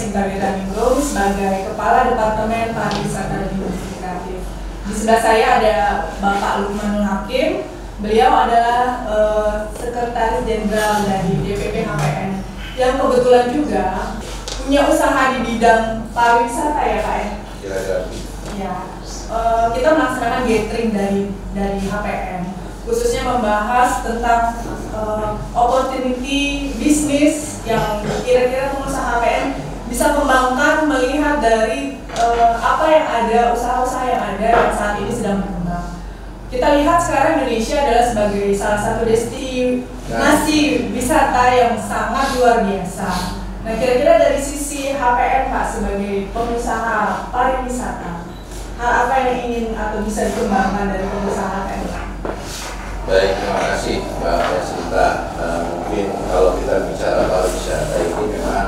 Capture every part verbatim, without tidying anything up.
Sinta Betaningrum sebagai Kepala Departemen Pariwisata dan Industri Kreatif. Di sebelah saya ada Bapak Lukmanul Hakim. Beliau adalah uh, Sekretaris Jenderal dari D P P H P N yang kebetulan juga punya usaha di bidang pariwisata ya Pak ya? Ya, ya. Ya. Uh, kita melaksanakan gathering dari dari H P N, khususnya membahas tentang uh, opportunity bisnis yang kira-kira pengusaha H P N bisa kembangkan melihat dari uh, apa yang ada, usaha-usaha yang ada yang saat ini sedang berkembang. Kita lihat sekarang Indonesia adalah sebagai salah satu destinasi wisata yang sangat luar biasa. Nah, kira-kira dari sisi H P N Pak sebagai pengusaha pariwisata, hal apa yang ingin atau bisa dikembangkan dari pengusaha H P N? Baik, terima kasih Mbak Yasinta. Uh, mungkin kalau kita bicara pariwisata ini memang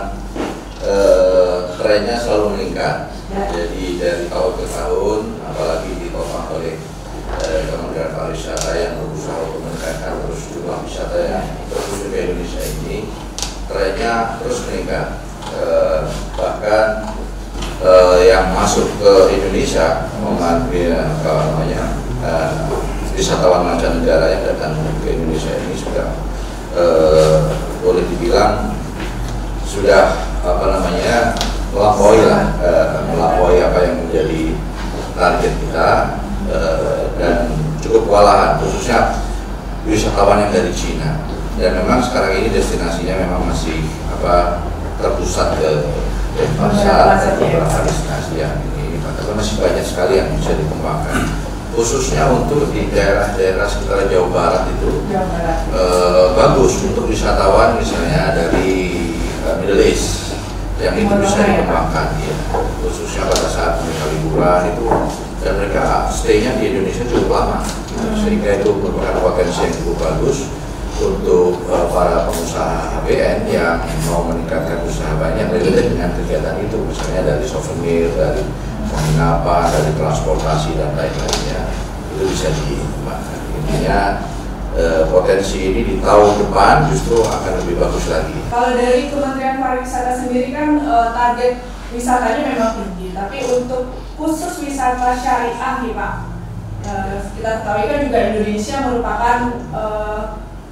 uh, trennya selalu meningkat. Ya. Jadi dari tahun ke tahun, apalagi ditopang oleh uh, Kementerian Pariwisata yang berusaha untuk meningkatkan terus jumlah wisata yang terus ke Indonesia ini, trennya terus meningkat. Uh, bahkan uh, yang masuk ke Indonesia mengambil apa namanya uh, wisatawan mancanegara yang datang ke Indonesia ini sudah uh, boleh dibilang sudah apa namanya melampaui lah uh, melampaui apa yang menjadi target kita, uh, dan cukup kewalahan khususnya wisatawan yang dari Cina. Dan memang sekarang ini destinasinya memang masih apa terpusat ke Denpasar dan beberapa destinasi yang ini, tapi masih banyak sekali yang bisa dikembangkan, khususnya untuk di daerah-daerah sekitar Jawa Barat itu Jawa Barat. Eh, bagus untuk wisatawan misalnya dari eh, Middle East yang itu bisa dikembangkan ya, khususnya pada saat mereka liburan itu, dan mereka stay-nya di Indonesia cukup lama gitu. Sehingga itu merupakan potensi yang cukup bagus untuk uh, para pengusaha H P N yang mau meningkatkan usaha banyak related dengan kegiatan itu, misalnya dari souvenir, dari penginapan, dari transportasi dan lain-lainnya, itu bisa dikembangkan. Intinya uh, potensi ini di tahun depan justru akan lebih bagus lagi. Kalau dari Kementerian Pariwisata sendiri kan uh, target wisatanya memang tinggi, tapi untuk khusus wisata syariah nih Pak, uh, kita ketahui kan juga Indonesia merupakan uh,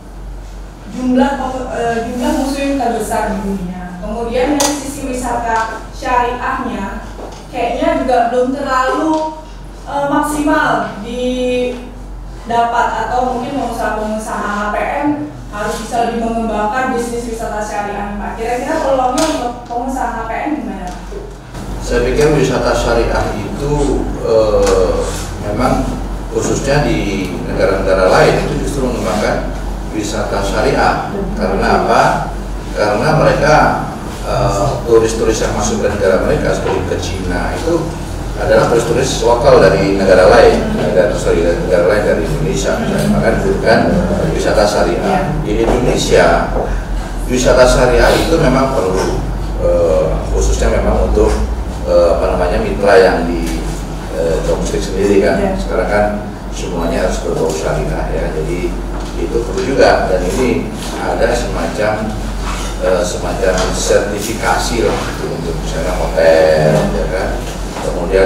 jumlah uh, jumlah muslim terbesar di dunia. Kemudian dari sisi wisata syariahnya kayaknya juga belum terlalu uh, maksimal didapat, atau mungkin pengusaha-pengusaha H P N harus bisa lebih mengembangkan bisnis wisata syariah Pak. Kira-kira peluangnya untuk pengusaha H P N gimana? Saya pikir wisata syariah itu uh, memang khususnya di negara-negara lain itu justru mengembangkan wisata syariah. Karena apa? Karena mereka turis-turis uh, yang masuk ke negara mereka seperti ke Cina itu adalah turis-turis lokal dari negara lain, negara, sorry, dari negara lain dari Indonesia misalnya, maka dibutuhkan wisata syariah. Di Indonesia wisata syariah itu memang perlu, uh, khususnya memang untuk uh, apa namanya mitra yang di uh, domestik sendiri kan. Sekarang kan semuanya harus berbau syariah ya, jadi itu perlu juga, dan ini ada semacam uh, semacam sertifikasi lah gitu, untuk misalnya hotel ya kan, kemudian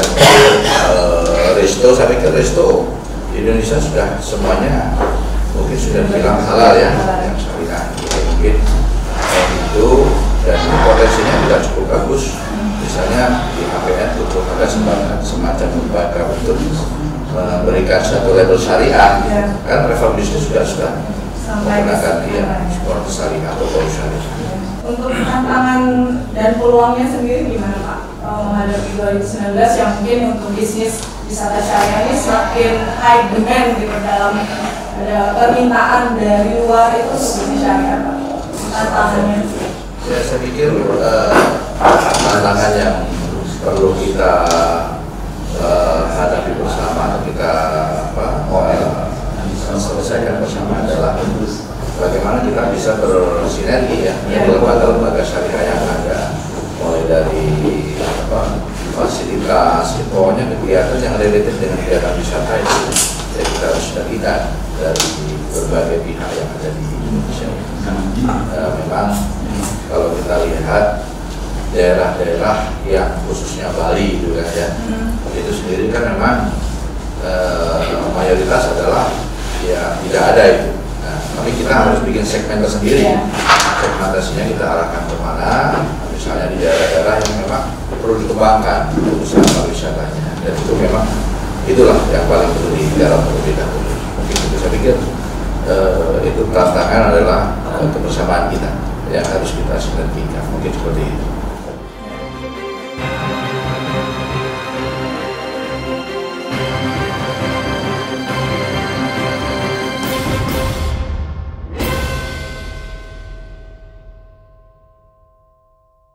uh, resto. Saya pikir resto di Indonesia sudah semuanya mungkin sudah bilang halal ya, yang syariah jadi mungkin uh, itu, dan potensinya juga cukup bagus. Misalnya di H P N untuk ada semacam semacam lembaga untuk memberikan satu label syariah, ya. Kan travel bisnis sudah sudah menggunakan dia sport syariah atau baru syariah. Untuk tantangan dan peluangnya sendiri gimana Pak menghadapi dua ribu sembilan belas yang mungkin untuk bisnis wisata syariah ini semakin high demand gitu, dalam ada permintaan dari luar itu untuk bisnis syariah Pak, tantangannya? Ya, saya pikir uh, tantangan yang perlu kita Uh, hadapi bersama, atau kita apa, uh, selesaikan bersama adalah bagaimana kita bisa bersinergi ya dari lembaga-lembaga syariah yang ada, mulai dari apa, fasilitas, pokoknya kegiatan yang related dengan kegiatan wisata itu ya kita harus terlibat dari berbagai pihak yang ada di Indonesia. Uh, memang kalau kita lihat daerah-daerah yang khususnya Bali gitu kan ya. Hmm. Itu sendiri kan memang eh, mayoritas adalah ya tidak ada itu. Nah, tapi kita harus bikin segmen tersendiri. Yeah. Segmentasinya kita arahkan kemana, misalnya di daerah-daerah yang memang perlu dikembangkan usaha pariwisatanya. Dan itu memang itulah yang paling perlu digarap terlebih dahulu. Mungkin itu saya pikir eh, itu tantangan adalah eh, kebersamaan kita yang harus kita sinergikan. Mungkin seperti itu.